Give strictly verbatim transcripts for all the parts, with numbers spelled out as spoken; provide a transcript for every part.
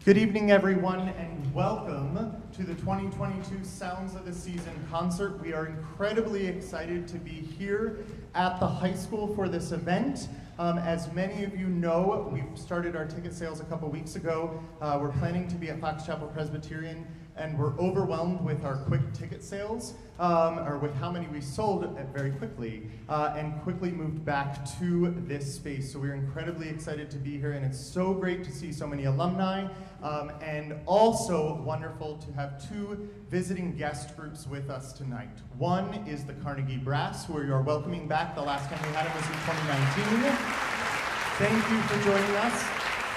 Good evening, everyone, and welcome to the twenty twenty-two Sounds of the Season concert. We are incredibly excited to be here at the high school for this event. Um, as many of you know, we started our ticket sales a couple weeks ago. Uh, we're planning to be at Fox Chapel Presbyterian, and we're overwhelmed with our quick ticket sales, um, or with how many we sold very quickly, uh, and quickly moved back to this space. So we're incredibly excited to be here, and it's so great to see so many alumni, um, and also wonderful to have two visiting guest groups with us tonight. One is the Carnegie Brass, who we are welcoming back. The last time we had them was in twenty nineteen. Thank you for joining us.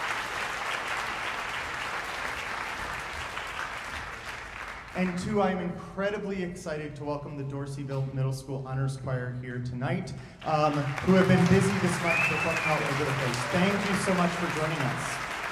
And two, I'm incredibly excited to welcome the Dorseyville Middle School Honors Choir here tonight, um, who have been busy this month performing all over the place. Thank you so much for joining us.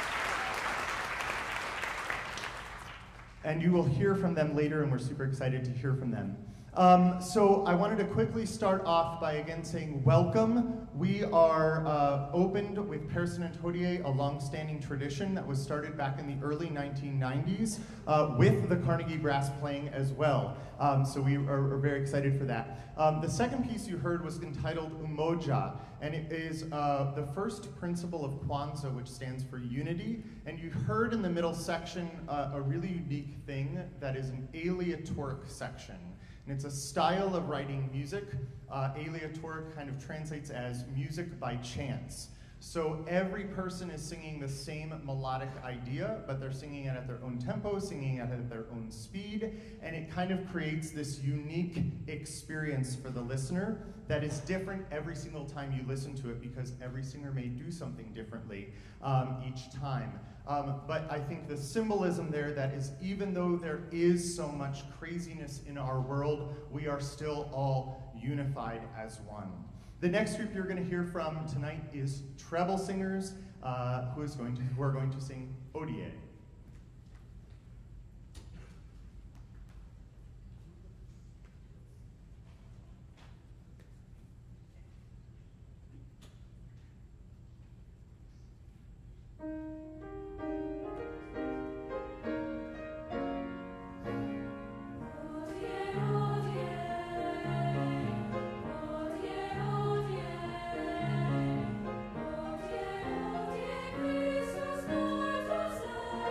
And you will hear from them later, and we're super excited to hear from them. Um, so I wanted to quickly start off by again saying welcome. We are uh, opened with Pearson and Todier, a long-standing tradition that was started back in the early nineteen nineties uh, with the Carnegie Brass playing as well. Um, so we are, are very excited for that. Um, the second piece you heard was entitled Umoja, and it is uh, the first principle of Kwanzaa, which stands for unity. And you heard in the middle section uh, a really unique thing that is an aleatoric section. And it's a style of writing music. Uh, aleatoric kind of translates as music by chance. So every person is singing the same melodic idea, but they're singing it at their own tempo, singing it at their own speed, and it kind of creates this unique experience for the listener that is different every single time you listen to it, because every singer may do something differently um, each time. Um, but I think the symbolism there, that is, even though there is so much craziness in our world, we are still all unified as one. The next group you're going to hear from tonight is treble singers, uh, who is going to who are going to sing Odie. Christus,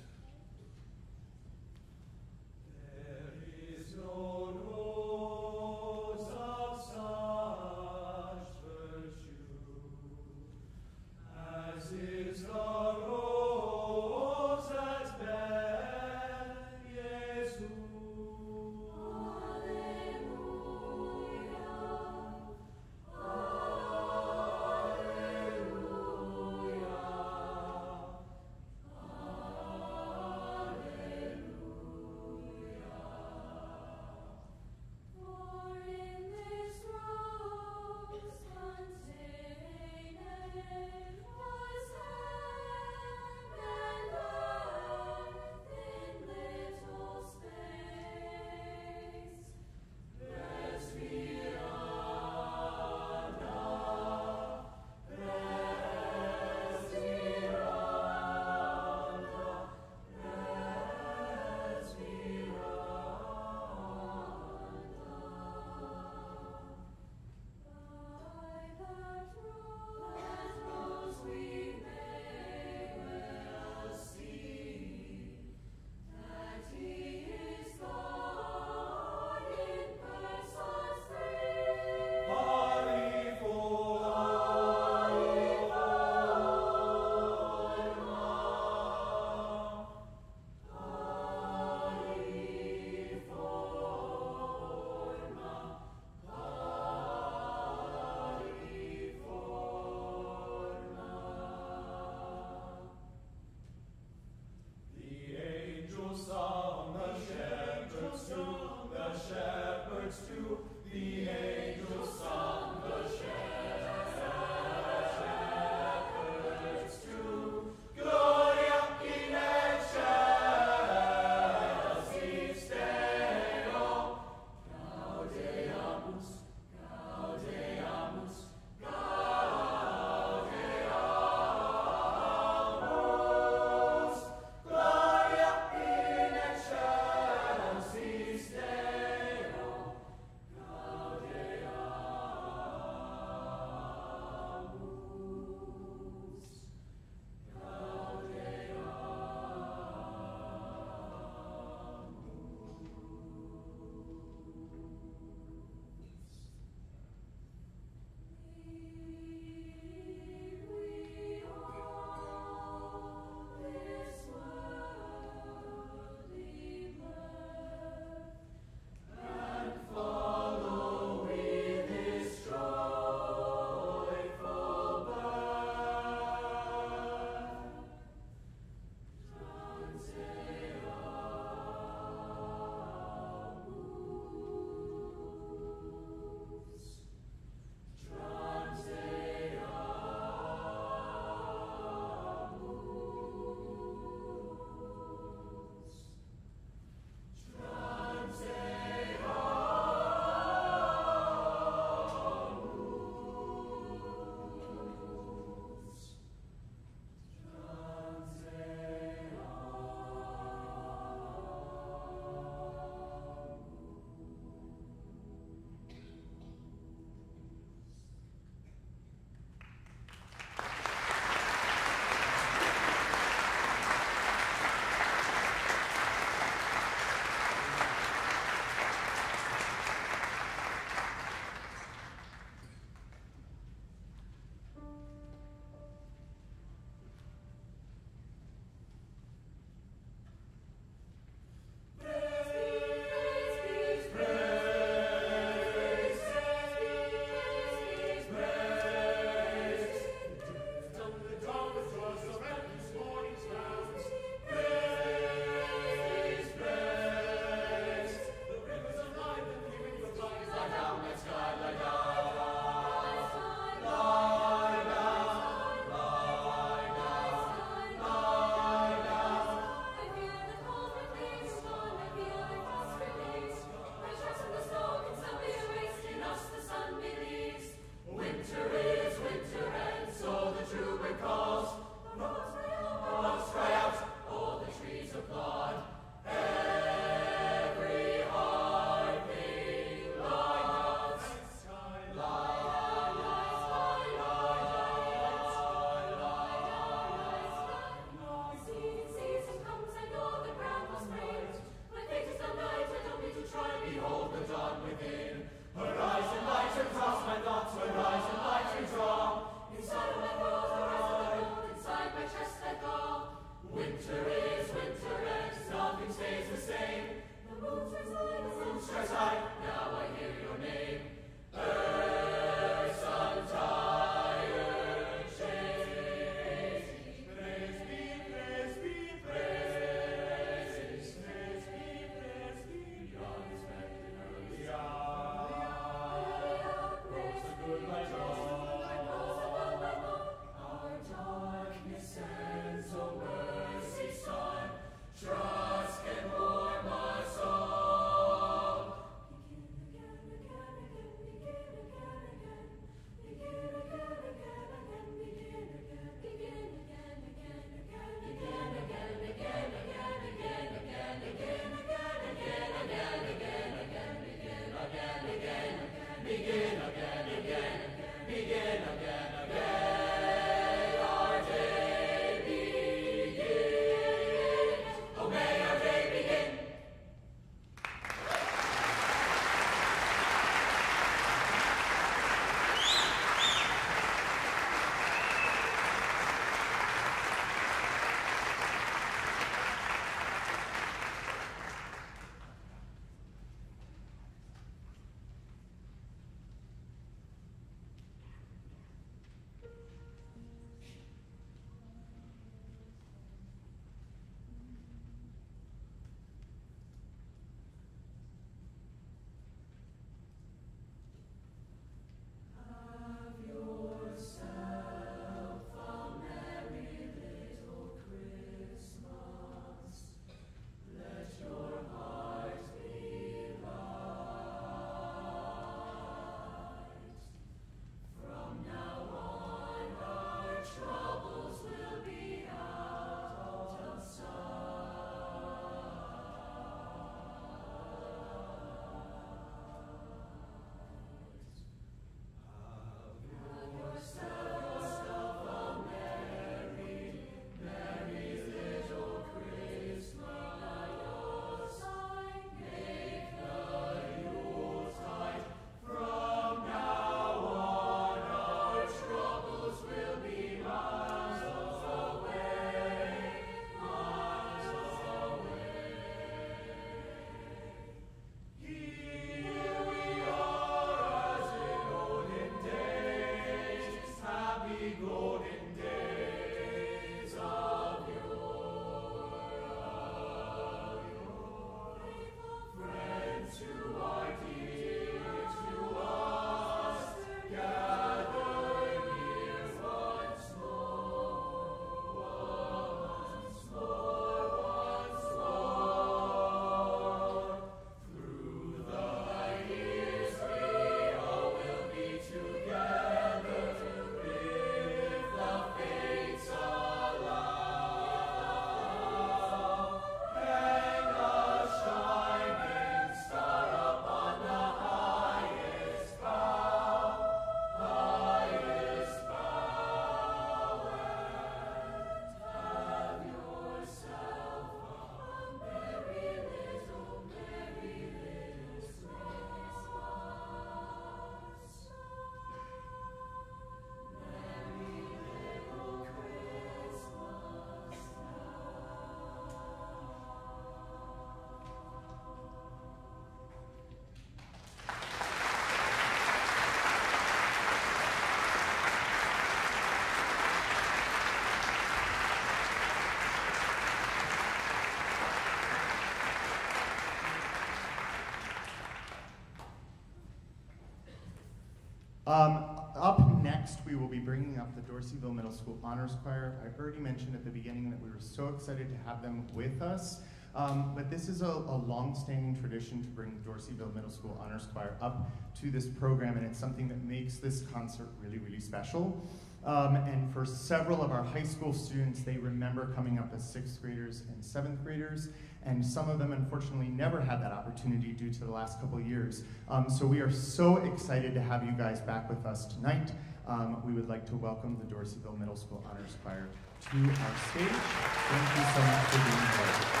Um, up next, we will be bringing up the Dorseyville Middle School Honors Choir. I already mentioned at the beginning that we were so excited to have them with us. Um, but this is a, a long-standing tradition to bring the Dorseyville Middle School Honors Choir up to this program, and it's something that makes this concert really, really special. Um, and for several of our high school students, they remember coming up as sixth graders and seventh graders, and some of them unfortunately never had that opportunity due to the last couple of years. Um, so we are so excited to have you guys back with us tonight. Um, we would like to welcome the Dorseyville Middle School Honors Choir to our stage. Thank you so much for being here.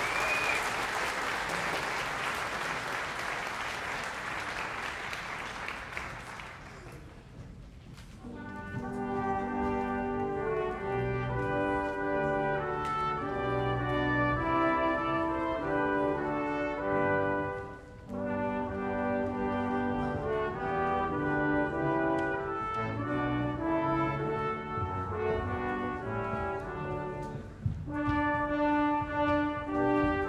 Thank you.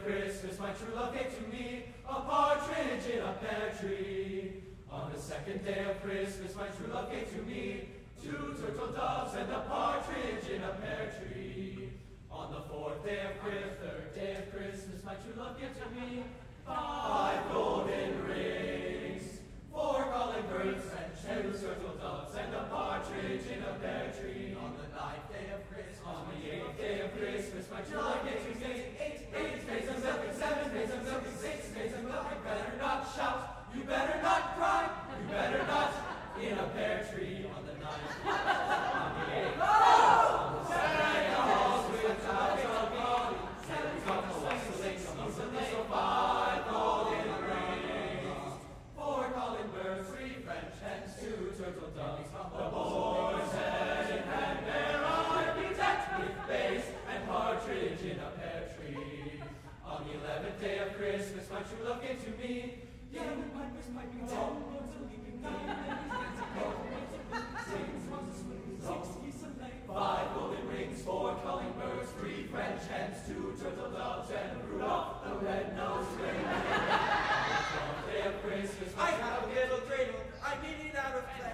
Christmas, my true love gave to me a partridge in a pear tree. On the second day of Christmas, my true love gave to me two turtle doves and a partridge in a pear tree. On the fourth day of Christmas, third day of Christmas, my true love gave to me five golden rings, four calling birds, and two turtle doves and a partridge in a pear tree. On the ninth day of Christmas, on the eighth day of Christmas, my true love gave to me eight eight days of milk and seven days of milk and six days of milk. You better not shout, you better not cry, you better not in a pear tree. On the ninth, on the eighth, on the seventh, all with towers of holly, seven drops of lace, these are little five golden rings, four calling birds, three French hens, two turtle doves, the boar's head and there are be decked with bass and partridge in a pear tree. On the eleventh day of Christmas, my true love gave to me young pipers piping ten notes a leaping, nine ladies dancing, six swans swinging, six geese a laying, five golden rings, four calling birds, three French hens, two turtle doves, and Rudolph the red-nosed reindeer. On the day of Christmas, I have a little dreidel, I need it out of clay.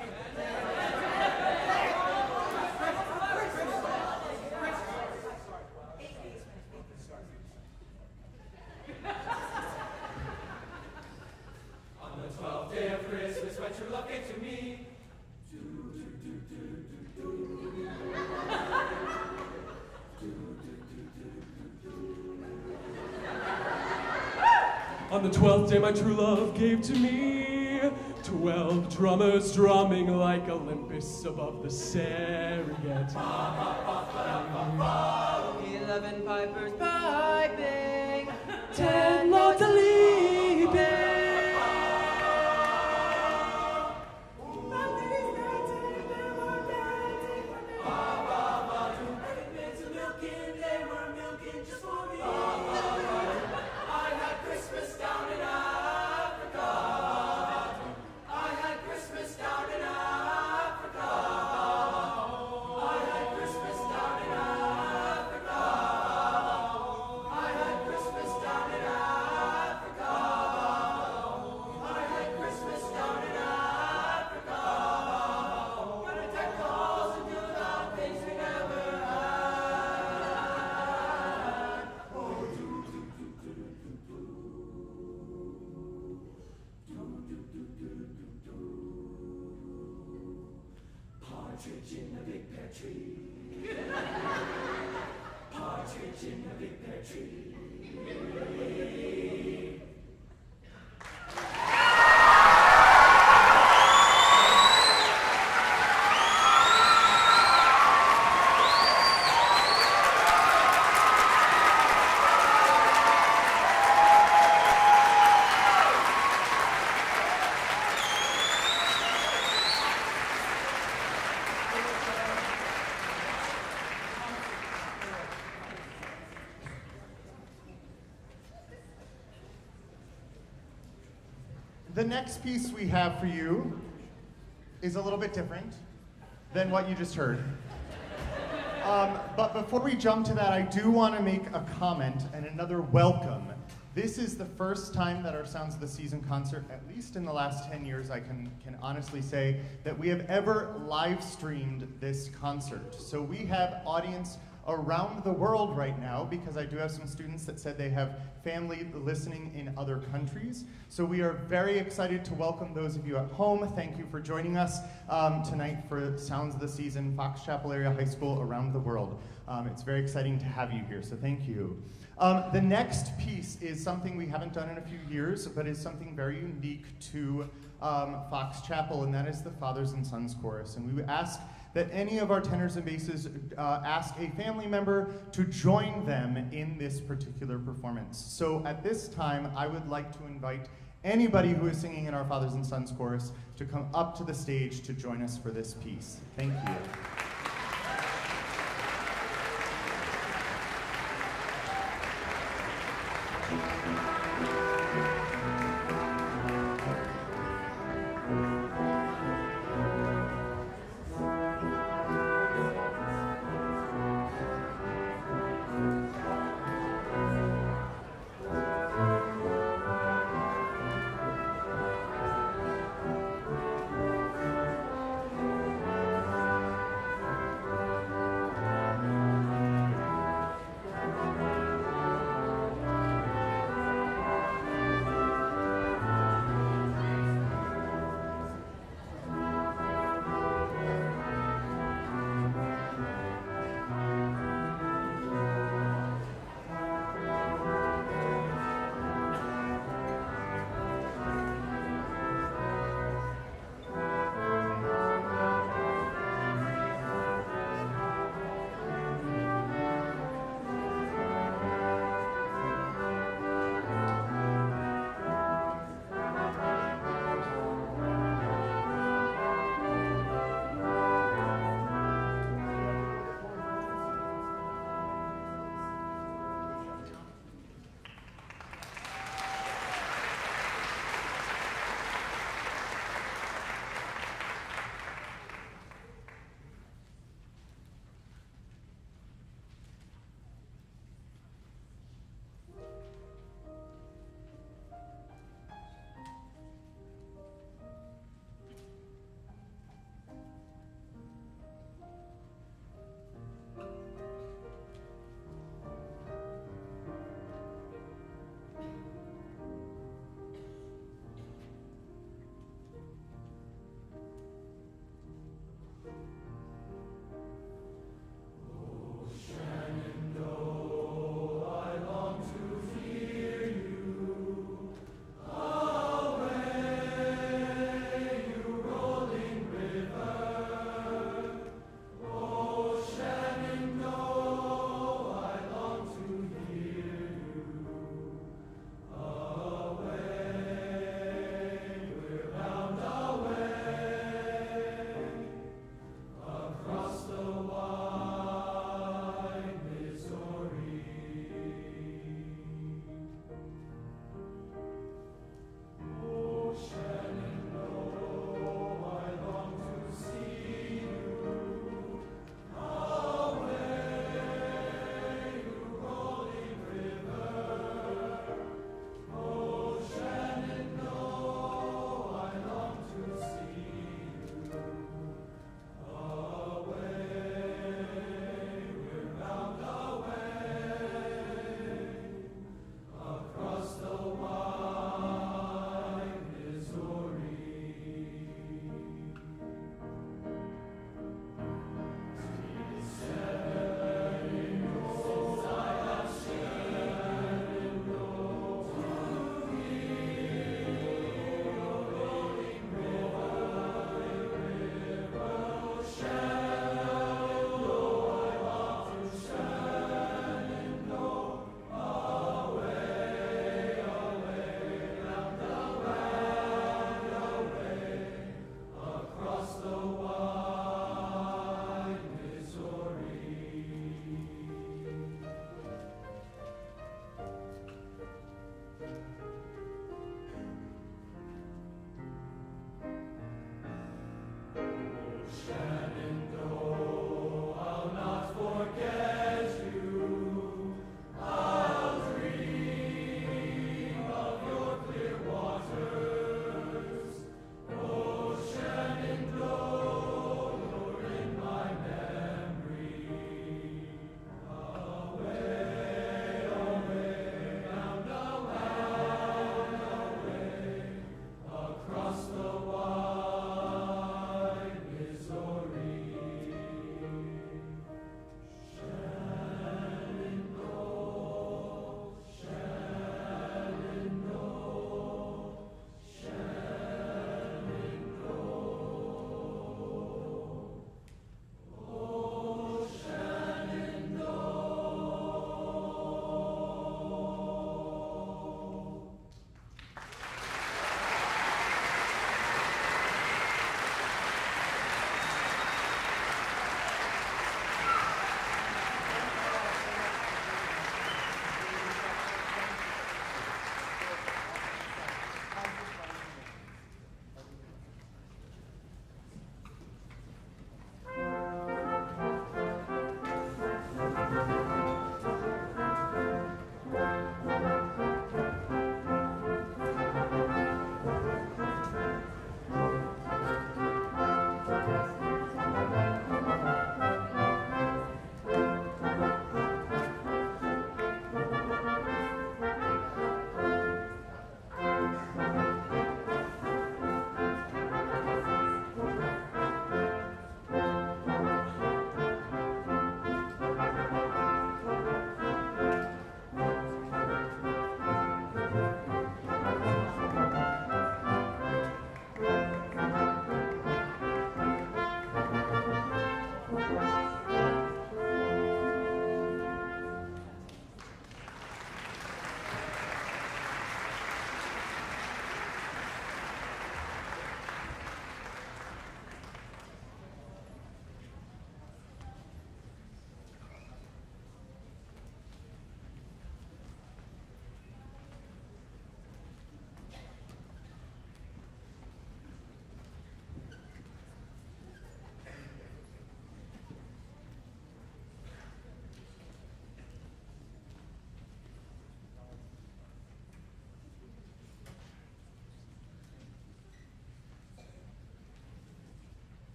On the twelfth day of Christmas, my true love gave to me do, do, do, do, do, do. On the twelfth day, my true love gave to me twelve drummers drumming like Olympus above the Serengeti. Eleven pipers piping, Ten lords a leaping. Partridge in a big pear tree. Partridge in a big pear tree. The next piece we have for you is a little bit different than what you just heard. Um, but before we jump to that, I do want to make a comment and another welcome. This is the first time that our Sounds of the Season concert, at least in the last ten years, I can, can honestly say, that we have ever live streamed this concert. So we have audience around the world right now, because I do have some students that said they have family listening in other countries. So we are very excited to welcome those of you at home. Thank you for joining us um, tonight for Sounds of the Season, Fox Chapel Area High School around the world. Um, it's very exciting to have you here, so thank you. Um, the next piece is something we haven't done in a few years, but is something very unique to um, Fox Chapel, and that is the Fathers and Sons Chorus. And we would ask that any of our tenors and basses uh, ask a family member to join them in this particular performance. So at this time, I would like to invite anybody who is singing in our Fathers and Sons Chorus to come up to the stage to join us for this piece. Thank you.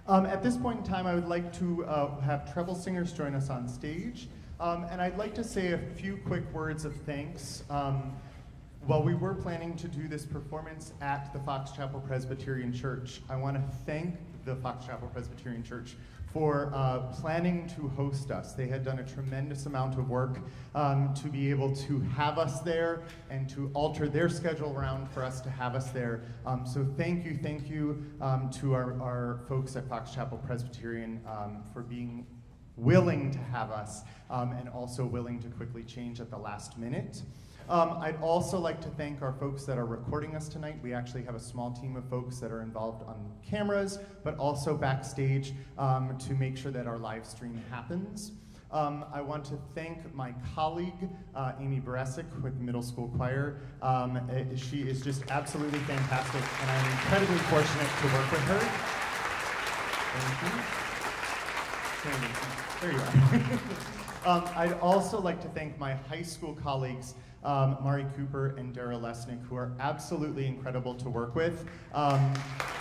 Um, at this point in time, I would like to uh, have treble singers join us on stage. Um, and I'd like to say a few quick words of thanks. Um, while we were planning to do this performance at the Fox Chapel Presbyterian Church, I want to thank the Fox Chapel Presbyterian Church for uh, planning to host us. They had done a tremendous amount of work um, to be able to have us there and to alter their schedule around for us to have us there. Um, so thank you, thank you um, to our, our folks at Fox Chapel Presbyterian um, for being willing to have us um, and also willing to quickly change at the last minute. Um, I'd also like to thank our folks that are recording us tonight. We actually have a small team of folks that are involved on cameras, but also backstage um, to make sure that our live stream happens. Um, I want to thank my colleague, uh, Amy Baresic with Middle School Choir. Um, it, she is just absolutely fantastic, and I'm incredibly fortunate to work with her. Thank you. There you are. um, I'd also like to thank my high school colleagues, Um, Mari Cooper and Dara Lesnick, who are absolutely incredible to work with. Um,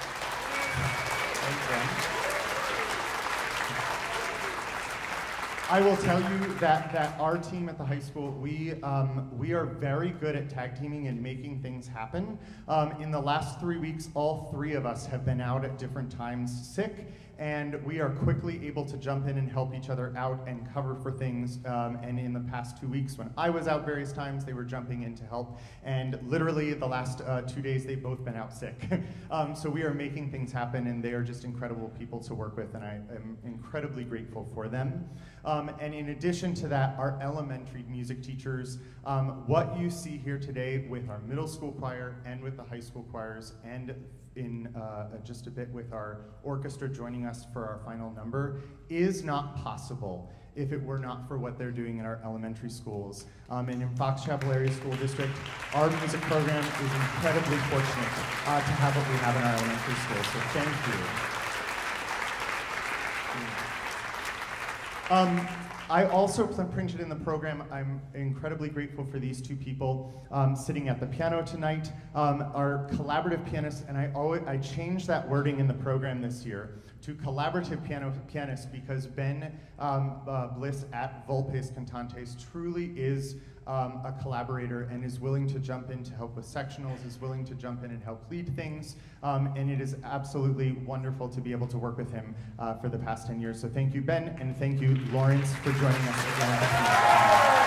I will tell you that, that our team at the high school, we, um, we are very good at tag teaming and making things happen. Um, in the last three weeks, all three of us have been out at different times sick, and we are quickly able to jump in and help each other out and cover for things. Um, and in the past two weeks, when I was out various times, they were jumping in to help. And literally the last uh, two days, they've both been out sick. um, so we are making things happen, and they are just incredible people to work with, and I am incredibly grateful for them. Um, and in addition to that, our elementary music teachers, um, what you see here today with our middle school choir and with the high school choirs, and in uh, just a bit with our orchestra joining us for our final number, is not possible if it were not for what they're doing in our elementary schools. Um, and in Fox Chapel Area School District, our music program is incredibly fortunate uh, to have what we have in our elementary schools, so thank you. Um, I also printed in the program. I'm incredibly grateful for these two people um, sitting at the piano tonight, um, our collaborative pianists, and I always, I changed that wording in the program this year to collaborative piano pianists because Ben um, uh, Bliss at Vulpes Cantantes truly is um, a collaborator and is willing to jump in to help with sectionals, is willing to jump in and help lead things, um, and it is absolutely wonderful to be able to work with him uh, for the past ten years. So thank you, Ben, and thank you, Lawrence, for joining us again.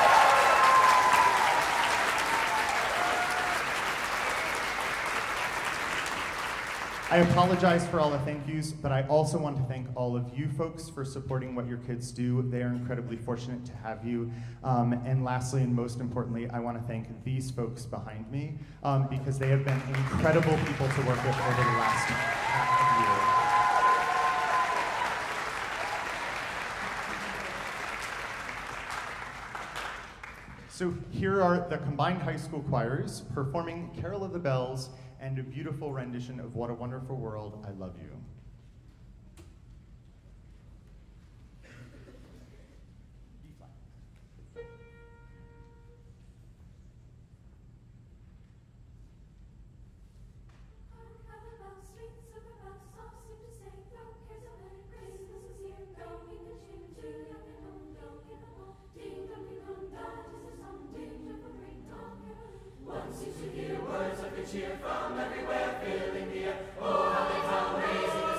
I apologize for all the thank yous, but I also want to thank all of you folks for supporting what your kids do. They are incredibly fortunate to have you. Um, and lastly, and most importantly, I want to thank these folks behind me um, because they have been incredible people to work with over the last half of the year. So here are the combined high school choirs performing Carol of the Bells and a beautiful rendition of What a Wonderful World, I Love You. Cheer from everywhere, filling the air. Oh, how they come raising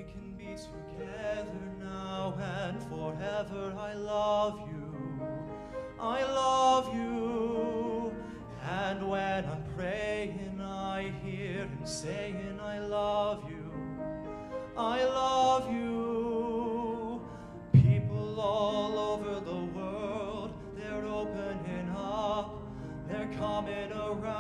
can be together now and forever. I love you, I love you. And when I'm praying, I hear him saying, I love you, I love you. People all over the world, they're opening up, they're coming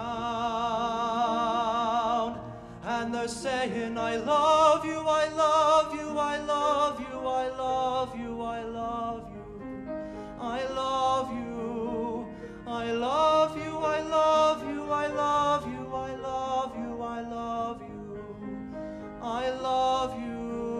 around, and they're saying, I love you, I love you, I love you, I love you, I love you, I love you, I love you, I love you, I love you, I love you, I love you, I love you.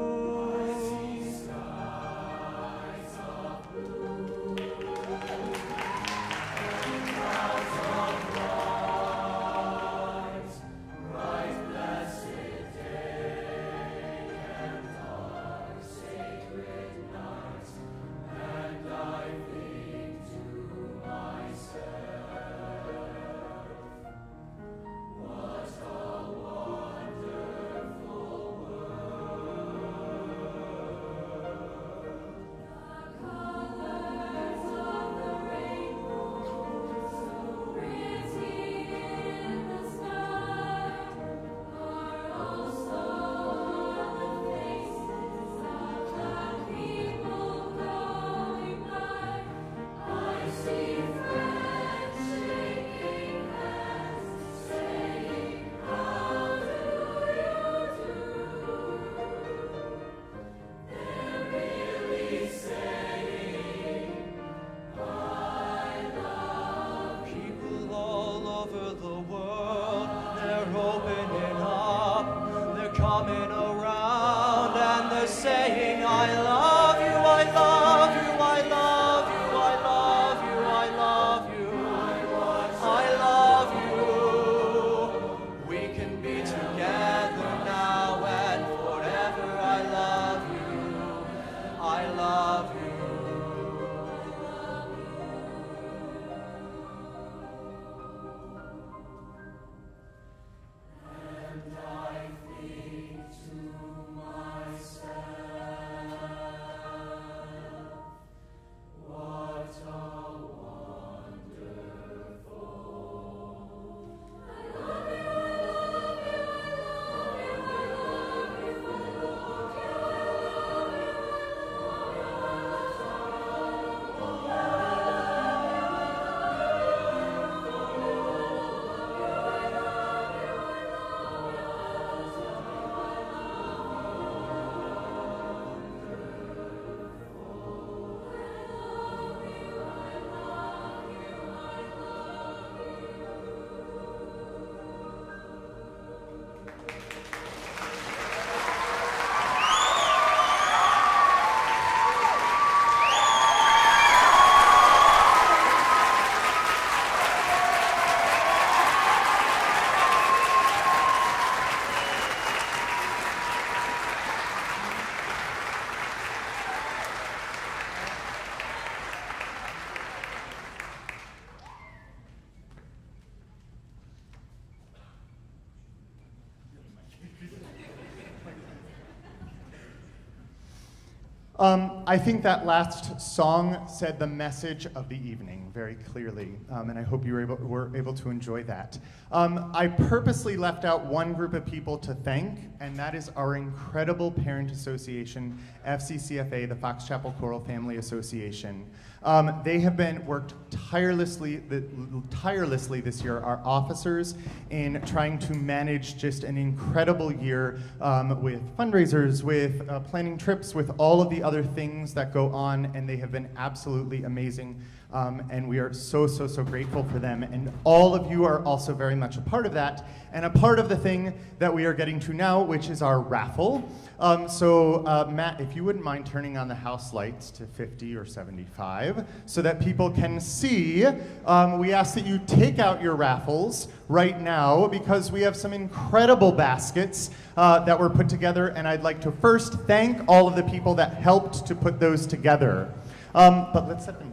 Um, I think that last song said the message of the evening very clearly, um, and I hope you were able, were able to enjoy that. Um, I purposely left out one group of people to thank, and that is our incredible parent association, F C C F A, the Fox Chapel Choral Family Association. Um, they have been worked tirelessly, the, tirelessly this year, our officers, in trying to manage just an incredible year um, with fundraisers, with uh, planning trips, with all of the other things that go on, and they have been absolutely amazing. Um, and we are so, so, so grateful for them. And all of you are also very much a part of that, and a part of the thing that we are getting to now, which is our raffle. Um, so, uh, Matt, if you wouldn't mind turning on the house lights to fifty or seventy-five so that people can see, um, we ask that you take out your raffles right now because we have some incredible baskets uh, that were put together, and I'd like to first thank all of the people that helped to put those together. Um, but let's set them down.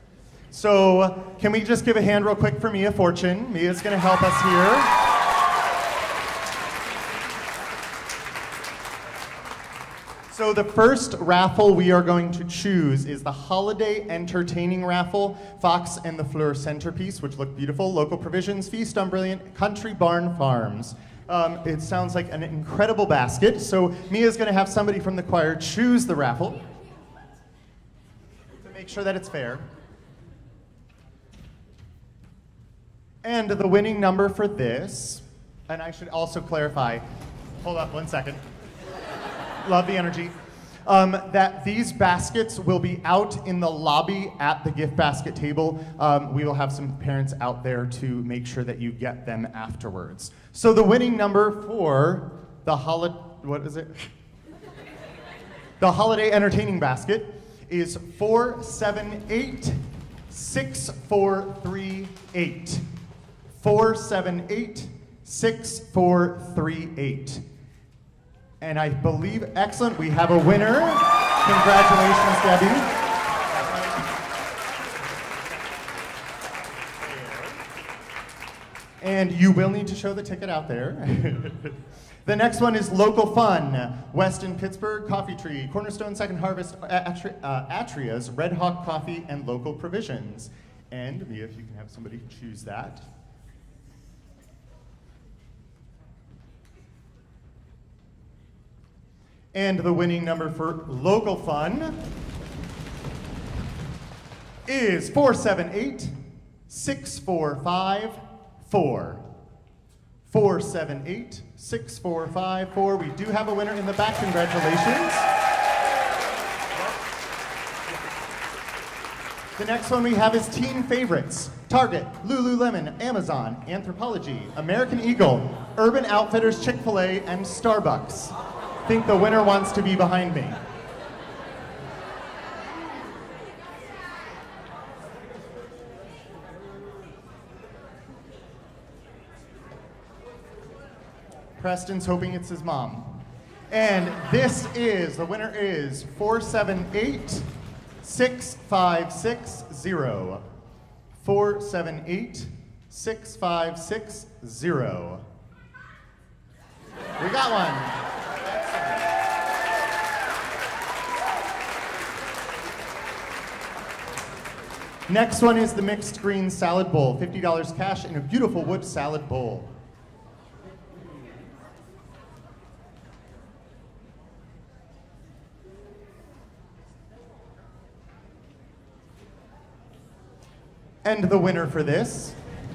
So can we just give a hand real quick for Mia Fortune? Mia's going to help us here. So the first raffle we are going to choose is the Holiday Entertaining Raffle, Fox and the Fleur Centerpiece, which look beautiful, local provisions, feast on brilliant Country Barn Farms. Um, it sounds like an incredible basket. So Mia's gonna have somebody from the choir choose the raffle to make sure that it's fair. And the winning number for this, and I should also clarify, hold up one second. Love the energy. Um, that these baskets will be out in the lobby at the gift basket table. Um, we will have some parents out there to make sure that you get them afterwards. So the winning number for the holiday, what is it? The Holiday Entertaining Basket is four seven eight, six four three eight. four seven eight, six four three eight. And I believe, excellent, we have a winner. Congratulations, Debbie. And you will need to show the ticket out there. The next one is Local Fun. Weston Pittsburgh, Coffee Tree, Cornerstone Second Harvest, Atri uh, Atria's, Red Hawk Coffee, and Local Provisions. And Mia, if you can have somebody choose that. And the winning number for Local Fun is four seven eight, six four five four. four seven eight, six four five four. We do have a winner in the back. Congratulations. The next one we have is Teen Favorites. Target, Lululemon, Amazon, Anthropologie, American Eagle, Urban Outfitters, Chick-fil-A, and Starbucks. I think the winner wants to be behind me. Preston's hoping it's his mom. And this is, the winner is four seven eight, six five six zero. four seven eight, six five six zero. We got one. Next one is the mixed green salad bowl, fifty dollars cash in a beautiful wood salad bowl. And the winner for this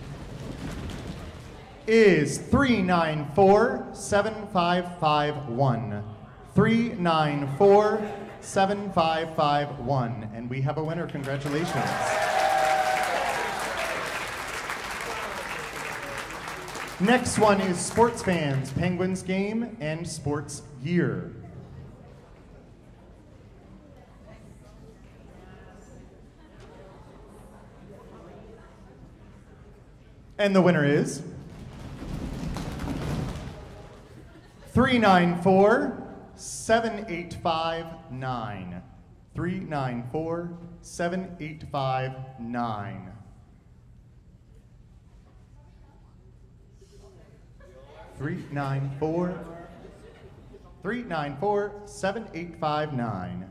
is three nine four, seven five five one. three nine four, seven five five one. And we have a winner. Congratulations. Next one is Sports Fans, Penguins Game, and Sports Gear. And the winner is three nine four, seven eight five nine. three nine four, seven eight five nine. three nine four, three nine four, seven eight five nine.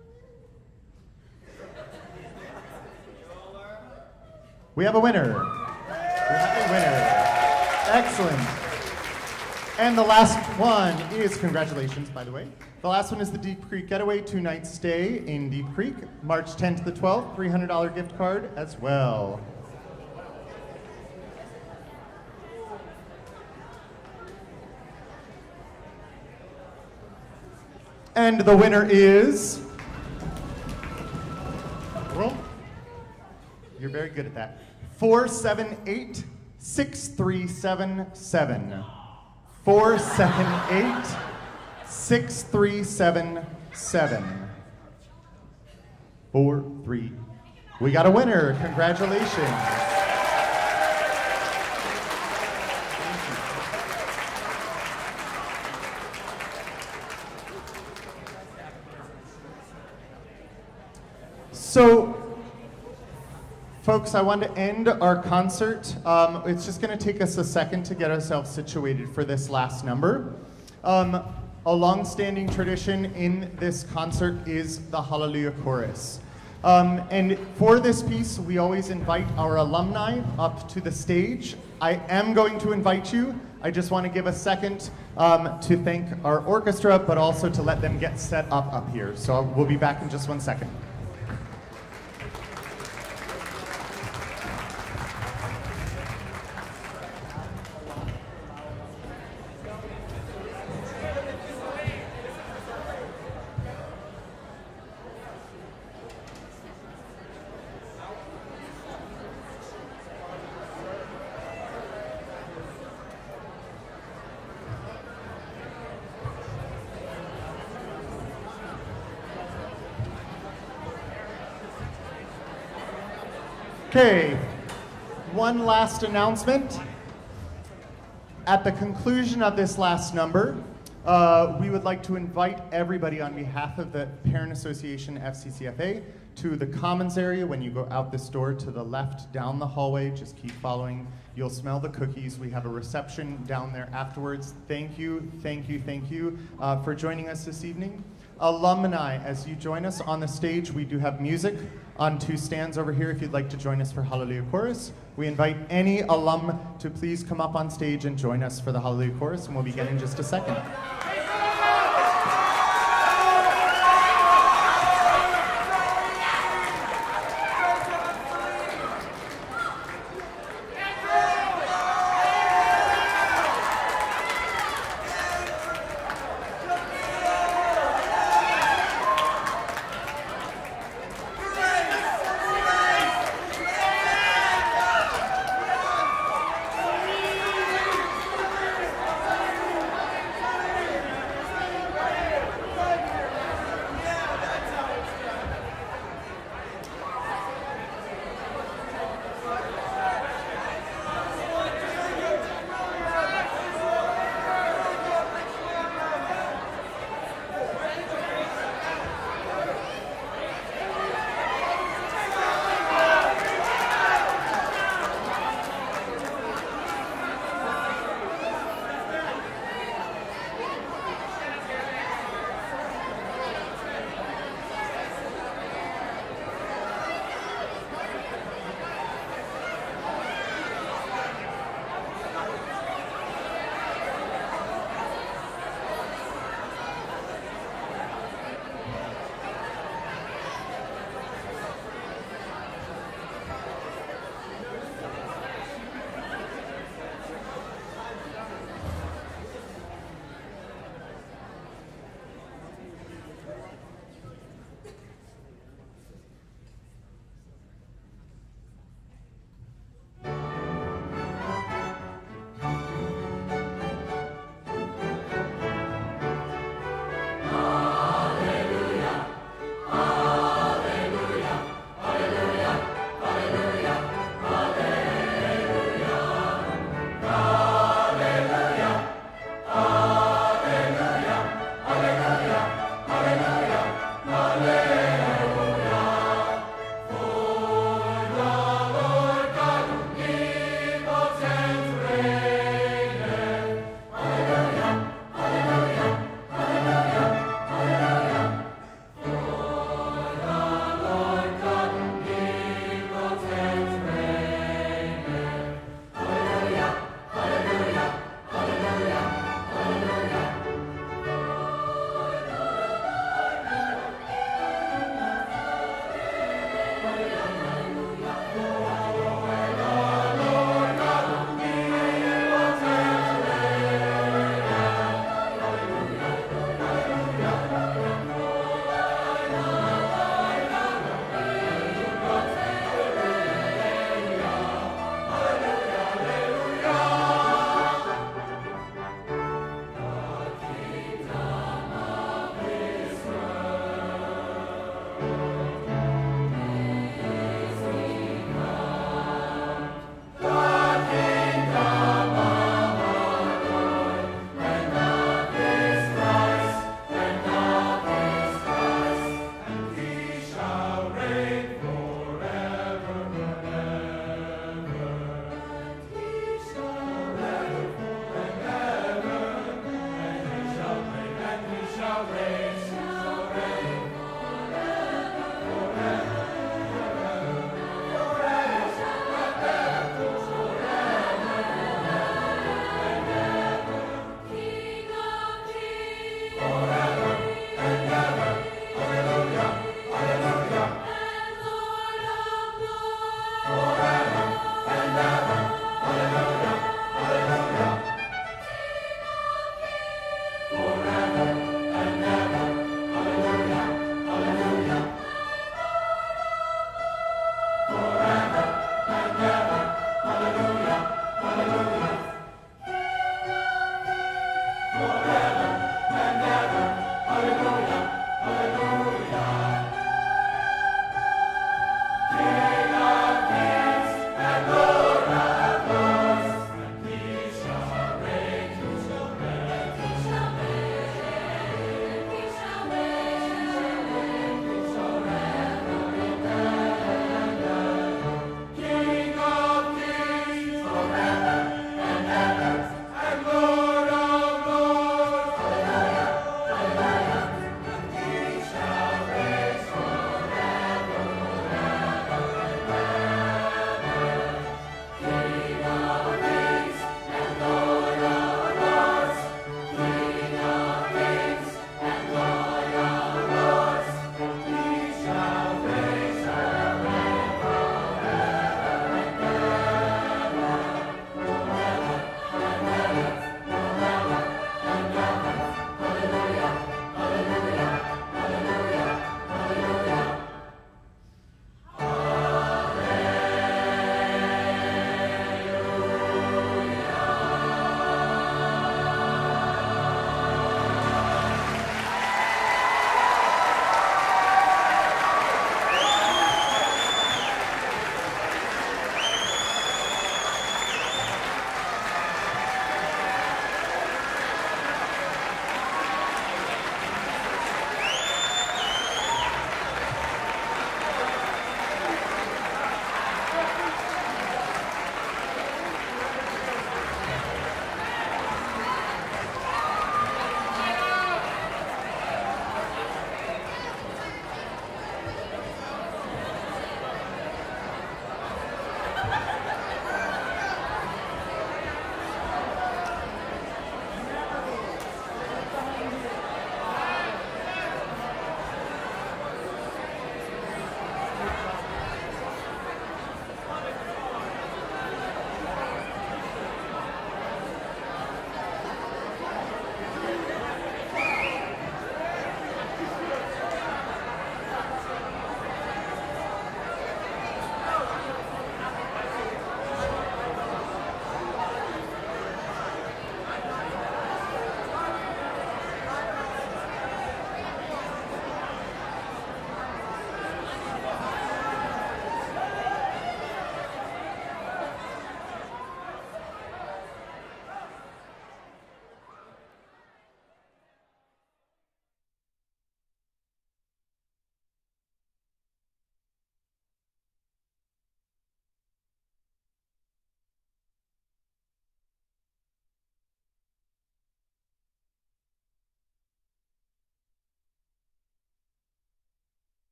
We have a winner. We have a winner. Excellent. And the last one is, congratulations, by the way. The last one is the Deep Creek Getaway, two-night stay in Deep Creek, March tenth to the twelfth, three hundred dollar gift card as well. And the winner is, well, you're very good at that. four seven eight, six three seven seven. four seven eight, six three seven seven. Four, three. We got a winner. Congratulations. So, folks, I want to end our concert. Um, it's just going to take us a second to get ourselves situated for this last number. Um, a long-standing tradition in this concert is the Hallelujah Chorus. Um, and for this piece, we always invite our alumni up to the stage. I am going to invite you. I just want to give a second um, to thank our orchestra, but also to let them get set up up here. So we'll be back in just one second. Okay, one last announcement. At the conclusion of this last number, uh, we would like to invite everybody on behalf of the Parent Association F C C F A to the Commons area. When you go out this door to the left down the hallway, just keep following. You'll smell the cookies. We have a reception down there afterwards. Thank you, thank you, thank you uh, for joining us this evening. Alumni, as you join us on the stage, we do have music on two stands over here if you'd like to join us for Hallelujah Chorus. We invite any alum to please come up on stage and join us for the Hallelujah Chorus, and we'll begin in just a second.